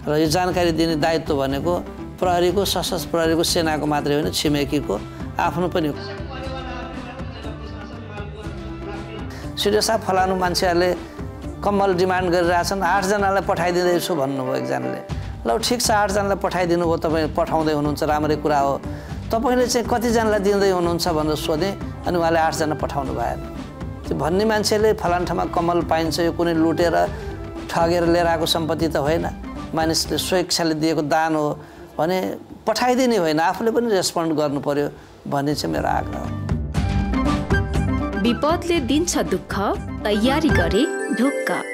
र यो जानकारी दिने दायित्व भनेको प्रहरीको, सशस्त्र प्रहरीको, सेनाको मात्रै होइन, छिमेकीको आफ्नो पनि हो। सिडिओ साहब फलानु मान्छेहरूले कम्मल डिमान्ड गरिरहेछन्, 8 जनालाई पठाइदिँदैछु भन्नुभयो एकजनाले। ल ठिक छ, 8 जनालाई पठाइदिनु भयो, तपाईँ पठाउँदै हुनुहुन्छ, राम्रै कुरा हो। तपाईँले चाहिँ कतिजनालाई दिँदै हुनुहुन्छ भनेर सोधेँ, अनि उहाँले 8 जना पठाउनु भएन। त्यो भन्ने मान्छेले फलान ठाउँमा कम्मल पाइन्छ, यो कुनै लुटेर ठगेर लिएर आएको सम्पत्ति त होइन, मानिसले स्वेच्छाले दिएको दान हो भने पठाइदिने होइन, आफूले पनि रेस्पोन्ड गर्नु पर्यो भन्ने चाहिँ मेरो आग्रह हो। विपदले दिन्छ दुःख, तयारी गरे ढुक्क।